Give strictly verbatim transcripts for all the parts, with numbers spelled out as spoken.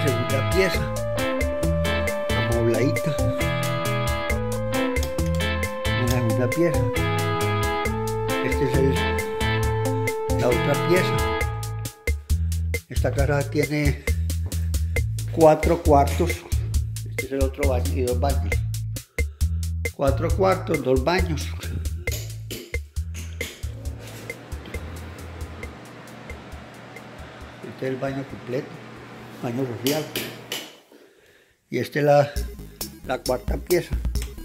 la segunda pieza, amobladita. La segunda pieza. Este es el, la otra pieza. Esta casa tiene cuatro cuartos. Este es el otro baño y dos baños. Cuatro cuartos, dos baños. Este es el baño completo, baño social. Y esta es la, la cuarta pieza.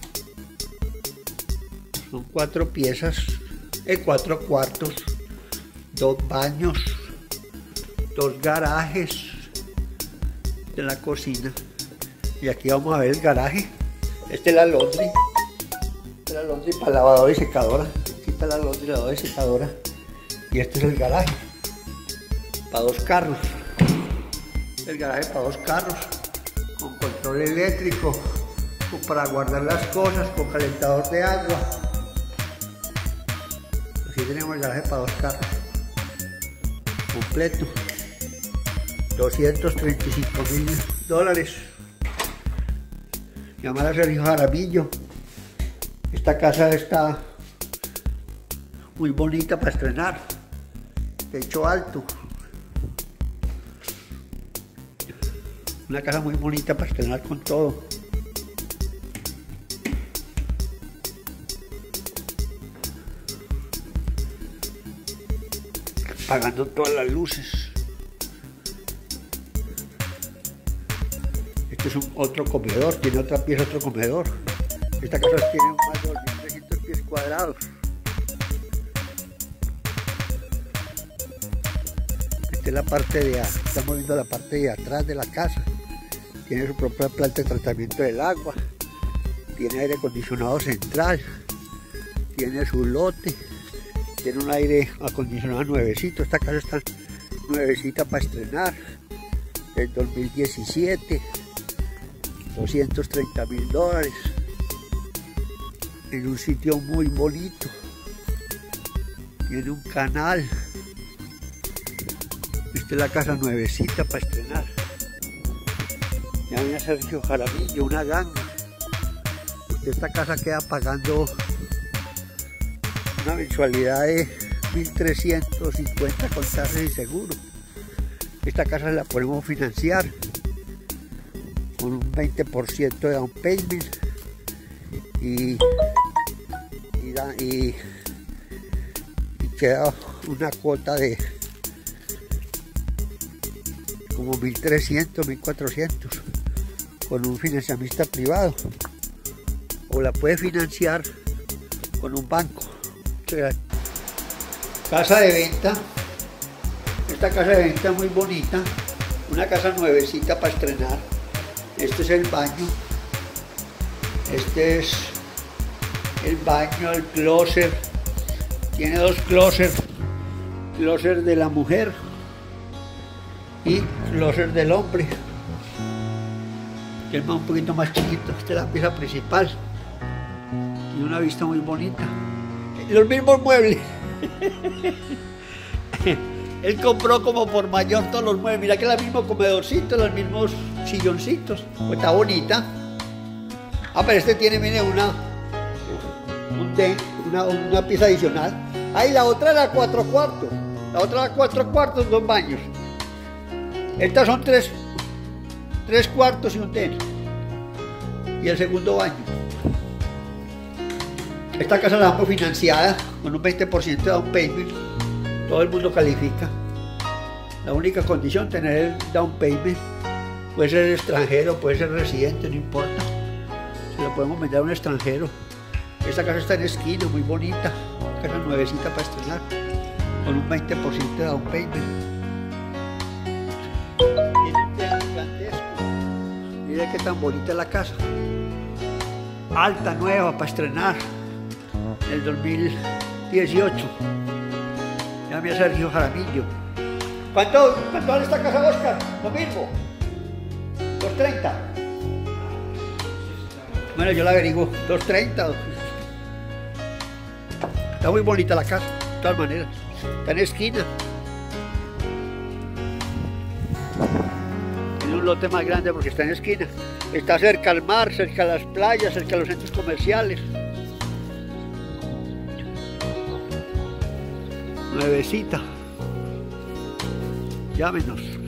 Son cuatro piezas, eh, cuatro cuartos, dos baños, dos garajes de la cocina. Y aquí vamos a ver el garaje. Este es la laundry. Esta es la laundry para lavadora y secadora. Aquí está la laundry, lavadora y secadora. Y este es el garaje para dos carros. El garaje para dos carros, con control eléctrico, con para guardar las cosas, con calentador de agua. Aquí tenemos el garaje para dos carros, completo, doscientos treinta y cinco mil dólares. Llamar a Sergio Jaramillo. Esta casa está muy bonita para estrenar, techo alto. Una casa muy bonita para estrenar con todo. Apagando todas las luces. Este es un otro comedor, tiene otra pieza, otro comedor. Esta casa tiene más de dos mil trescientos pies cuadrados. Esta es la parte de, estamos viendo la parte de atrás de la casa. Tiene su propia planta de tratamiento del agua, tiene aire acondicionado central, tiene su lote, tiene un aire acondicionado nuevecito. Esta casa está nuevecita para estrenar, del dos mil diecisiete, doscientos treinta mil dólares, en un sitio muy bonito, tiene un canal. Esta es la casa nuevecita para estrenar. Ya viene Sergio Jaramillo, una ganga. Esta casa queda pagando una mensualidad de mil trescientos cincuenta con tasas y seguro. Esta casa la podemos financiar con un veinte por ciento de down payment y, y, da, y, y queda una cuota de como mil trescientos, mil cuatrocientos con un financiamiento privado, o la puede financiar con un banco. Casa de venta. Esta casa de venta muy bonita, una casa nuevecita para estrenar. Este es el baño, este es el baño, el closet. Tiene dos closets, closet de la mujer y closet del hombre, que es un poquito más chiquito. Esta es la pieza principal, tiene una vista muy bonita, los mismos muebles. Él compró como por mayor todos los muebles. Mira que es el mismo comedorcito, los mismos silloncitos. Pues está bonita. Ah, pero este tiene, mire, una, un de, una, una pieza adicional. Ahí la otra era cuatro cuartos. La otra era cuatro cuartos, dos baños. Estas son tres, tres cuartos y un den. Y el segundo baño. Esta casa la damos financiada con un veinte por ciento de down payment. Todo el mundo califica. La única condición, tener el down payment. Puede ser extranjero, puede ser residente, no importa. Se lo podemos vender a un extranjero. Esta casa está en esquina, muy bonita. Una casa nuevecita para estrenar, con un veinte por ciento de down payment. Tiene un tren gigantesco. Mire qué tan bonita es la casa. Alta, nueva, para estrenar. En el dos mil dieciocho. Llame a Sergio Jaramillo. ¿Cuánto, cuánto vale esta casa, Oscar? Lo mismo. dos treinta. Bueno, yo la averiguo. dos treinta. Está muy bonita la casa, de todas maneras. Está en esquina. Tiene un lote más grande porque está en esquina. Está cerca al mar, cerca a las playas, cerca a los centros comerciales. Nuevecita. Llámenos.